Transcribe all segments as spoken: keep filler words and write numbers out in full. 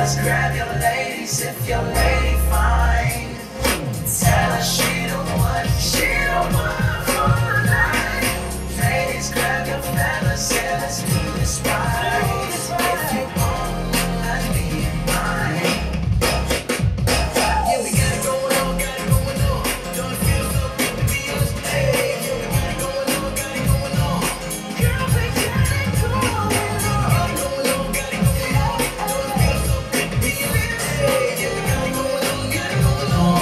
fellas, grab your ladies if your lady fine. Tell her she the one, she the one for the night. Ladies, grab your fellas, yeah, let's do this right. If you wanna be mine. Yeah, we got it going on, got it going on. Don't it feel so good to be us? Hey, yeah, we got it going on, got it going on. Girl, we got it going on. Got it going on, got it going on. Don't it feel so good to be us? Hey, yeah, we got it going on, got it going on.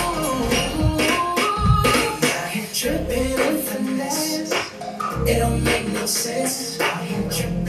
Tripping in finesse, it don't make no sense. I am tripping.